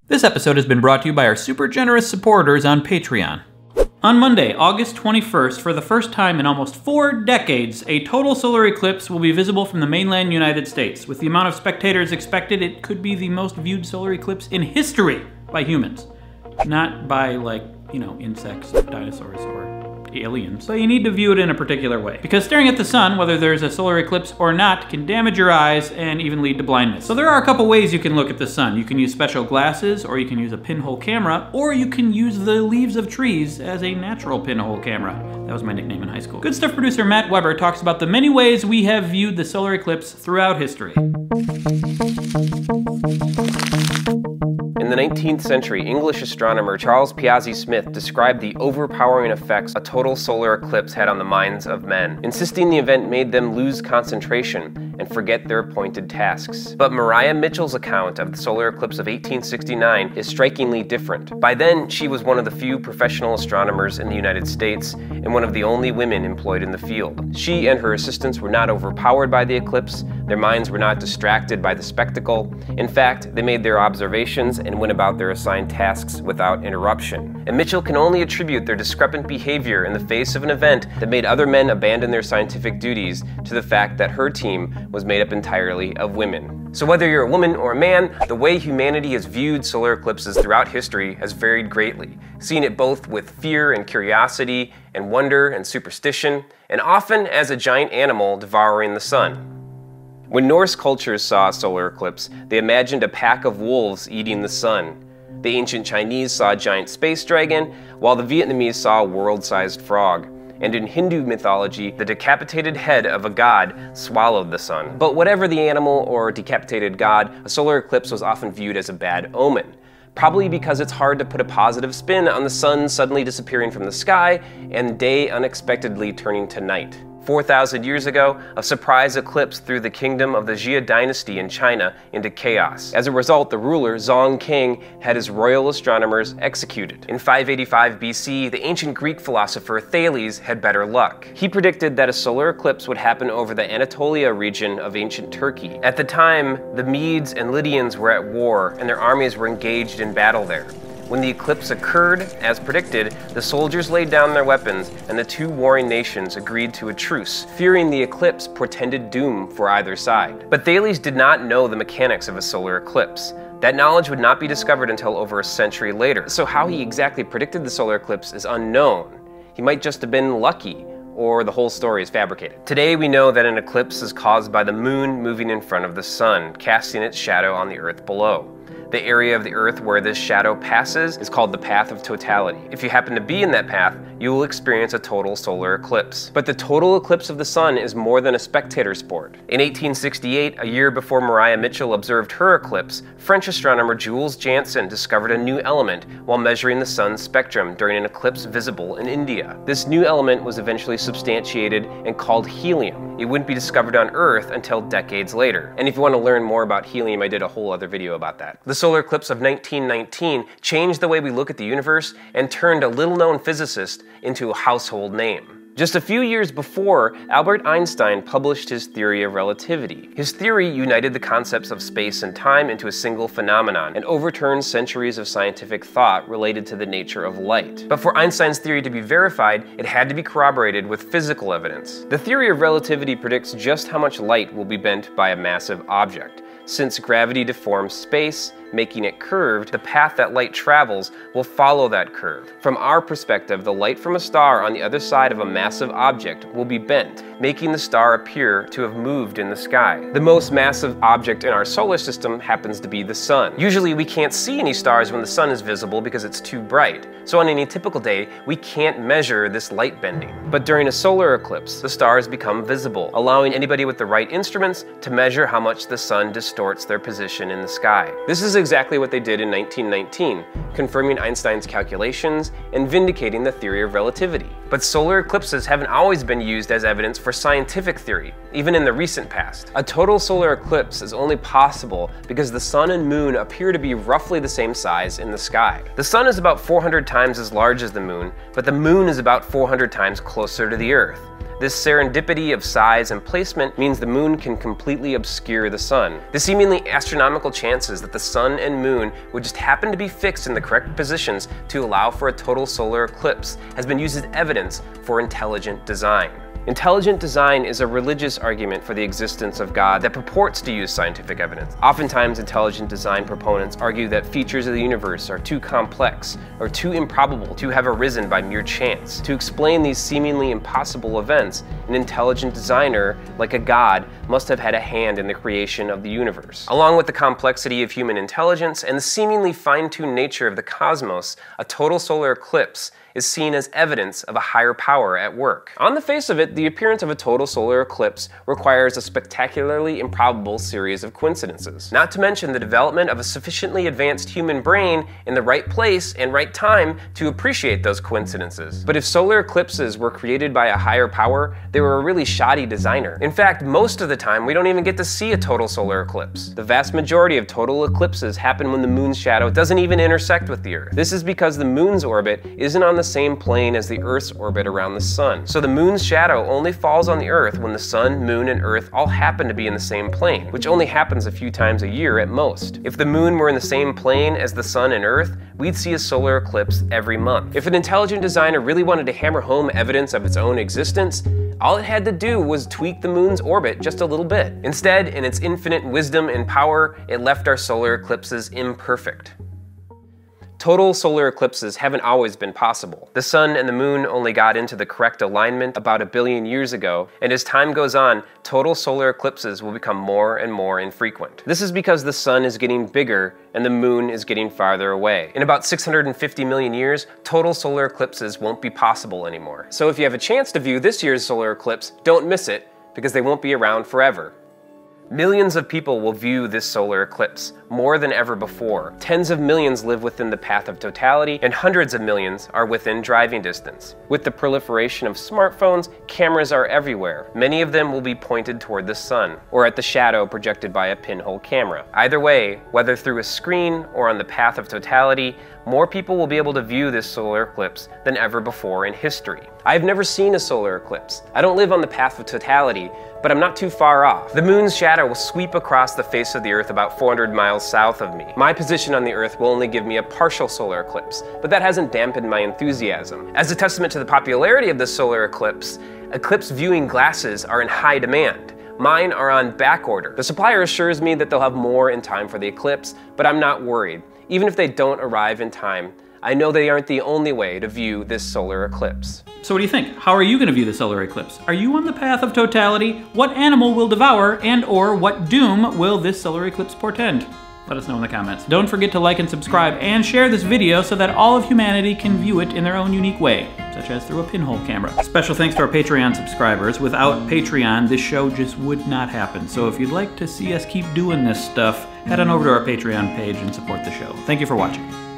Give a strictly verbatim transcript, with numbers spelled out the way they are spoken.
This episode has been brought to you by our super generous supporters on Patreon. On Monday, August twenty-first, for the first time in almost four decades, a total solar eclipse will be visible from the mainland United States. With the amount of spectators expected, it could be the most viewed solar eclipse in history by humans. Not by, like, you know, insects, dinosaurs, or aliens. So you need to view it in a particular way. Because staring at the sun, whether there's a solar eclipse or not, can damage your eyes and even lead to blindness. So there are a couple ways you can look at the sun. You can use special glasses, or you can use a pinhole camera, or you can use the leaves of trees as a natural pinhole camera. That was my nickname in high school. Good Stuff producer Matt Weber talks about the many ways we have viewed the solar eclipse throughout history. In the nineteenth century, English astronomer Charles Piazzi Smith described the overpowering effects a total solar eclipse had on the minds of men, insisting the event made them lose concentration and forget their appointed tasks. But Mariah Mitchell's account of the solar eclipse of eighteen sixty-nine is strikingly different. By then, she was one of the few professional astronomers in the United States and one of the only women employed in the field. She and her assistants were not overpowered by the eclipse, their minds were not distracted by the spectacle. In fact, they made their observations and went about their assigned tasks without interruption. And Mitchell can only attribute their discrepant behavior in the face of an event that made other men abandon their scientific duties to the fact that her team was made up entirely of women. So whether you're a woman or a man, the way humanity has viewed solar eclipses throughout history has varied greatly, seeing it both with fear and curiosity, and wonder and superstition, and often as a giant animal devouring the sun. When Norse cultures saw a solar eclipse, they imagined a pack of wolves eating the sun. The ancient Chinese saw a giant space dragon, while the Vietnamese saw a world-sized frog. And in Hindu mythology, the decapitated head of a god swallowed the sun. But whatever the animal or decapitated god, a solar eclipse was often viewed as a bad omen. Probably because it's hard to put a positive spin on the sun suddenly disappearing from the sky and day unexpectedly turning to night. four thousand years ago, a surprise eclipse threw the kingdom of the Jia dynasty in China into chaos. As a result, the ruler, Zong King, had his royal astronomers executed. In five eighty-five B C, the ancient Greek philosopher Thales had better luck. He predicted that a solar eclipse would happen over the Anatolia region of ancient Turkey. At the time, the Medes and Lydians were at war, and their armies were engaged in battle there. When the eclipse occurred, as predicted, the soldiers laid down their weapons and the two warring nations agreed to a truce, fearing the eclipse portended doom for either side. But Thales did not know the mechanics of a solar eclipse. That knowledge would not be discovered until over a century later, so how he exactly predicted the solar eclipse is unknown. He might just have been lucky, or the whole story is fabricated. Today we know that an eclipse is caused by the moon moving in front of the sun, casting its shadow on the earth below. The area of the earth where this shadow passes is called the path of totality. If you happen to be in that path, you will experience a total solar eclipse. But the total eclipse of the sun is more than a spectator sport. In eighteen sixty-eight, a year before Mariah Mitchell observed her eclipse, French astronomer Jules Janssen discovered a new element while measuring the sun's spectrum during an eclipse visible in India. This new element was eventually substantiated and called helium. It wouldn't be discovered on Earth until decades later. And if you want to learn more about helium, I did a whole other video about that. The solar eclipse of nineteen nineteen changed the way we look at the universe and turned a little-known physicist into a household name. Just a few years before, Albert Einstein published his theory of relativity. His theory united the concepts of space and time into a single phenomenon and overturned centuries of scientific thought related to the nature of light. But for Einstein's theory to be verified, it had to be corroborated with physical evidence. The theory of relativity predicts just how much light will be bent by a massive object. Since gravity deforms space, making it curved, the path that light travels will follow that curve. From our perspective, the light from a star on the other side of a massive object will be bent, making the star appear to have moved in the sky. The most massive object in our solar system happens to be the sun. Usually we can't see any stars when the sun is visible because it's too bright. So on any typical day, we can't measure this light bending. But during a solar eclipse, the stars become visible, allowing anybody with the right instruments to measure how much the sun distorts their position in the sky. This is exactly what they did in nineteen nineteen, confirming Einstein's calculations and vindicating the theory of relativity. But solar eclipses haven't always been used as evidence for scientific theory, even in the recent past. A total solar eclipse is only possible because the sun and moon appear to be roughly the same size in the sky. The sun is about four hundred times as large as the moon, but the moon is about four hundred times closer to the Earth. This serendipity of size and placement means the moon can completely obscure the sun. The seemingly astronomical chances that the sun and moon would just happen to be fixed in the correct positions to allow for a total solar eclipse has been used as evidence for intelligent design. Intelligent design is a religious argument for the existence of God that purports to use scientific evidence. Oftentimes, intelligent design proponents argue that features of the universe are too complex or too improbable to have arisen by mere chance. To explain these seemingly impossible events, an intelligent designer, like a god, must have had a hand in the creation of the universe. Along with the complexity of human intelligence and the seemingly fine-tuned nature of the cosmos, a total solar eclipse is seen as evidence of a higher power at work. On the face of it, the appearance of a total solar eclipse requires a spectacularly improbable series of coincidences. Not to mention the development of a sufficiently advanced human brain in the right place and right time to appreciate those coincidences. But if solar eclipses were created by a higher power, they were a really shoddy designer. In fact, most of the time, we don't even get to see a total solar eclipse. The vast majority of total eclipses happen when the moon's shadow doesn't even intersect with the Earth. This is because the moon's orbit isn't on the same plane as the Earth's orbit around the sun. So the moon's shadow only falls on the Earth when the sun, moon, and Earth all happen to be in the same plane, which only happens a few times a year at most. If the moon were in the same plane as the sun and Earth, we'd see a solar eclipse every month. If an intelligent designer really wanted to hammer home evidence of its own existence, all it had to do was tweak the moon's orbit just a little bit. Instead, in its infinite wisdom and power, it left our solar eclipses imperfect. Total solar eclipses haven't always been possible. The sun and the moon only got into the correct alignment about a billion years ago, and as time goes on, total solar eclipses will become more and more infrequent. This is because the sun is getting bigger and the moon is getting farther away. In about six hundred fifty million years, total solar eclipses won't be possible anymore. So if you have a chance to view this year's solar eclipse, don't miss it, because they won't be around forever. Millions of people will view this solar eclipse, more than ever before. Tens of millions live within the path of totality, and hundreds of millions are within driving distance. With the proliferation of smartphones, cameras are everywhere. Many of them will be pointed toward the sun, or at the shadow projected by a pinhole camera. Either way, whether through a screen or on the path of totality, more people will be able to view this solar eclipse than ever before in history. I've never seen a solar eclipse. I don't live on the path of totality, but I'm not too far off. The moon's shadow will sweep across the face of the Earth about four hundred miles south of me. My position on the Earth will only give me a partial solar eclipse, but that hasn't dampened my enthusiasm. As a testament to the popularity of this solar eclipse, eclipse viewing glasses are in high demand. Mine are on back order. The supplier assures me that they'll have more in time for the eclipse, but I'm not worried. Even if they don't arrive in time, I know they aren't the only way to view this solar eclipse. So what do you think? How are you going to view the solar eclipse? Are you on the path of totality? What animal will devour and or what doom will this solar eclipse portend? Let us know in the comments. Don't forget to like and subscribe and share this video so that all of humanity can view it in their own unique way, such as through a pinhole camera. Special thanks to our Patreon subscribers. Without Patreon, this show just would not happen. So if you'd like to see us keep doing this stuff, head on over to our Patreon page and support the show. Thank you for watching.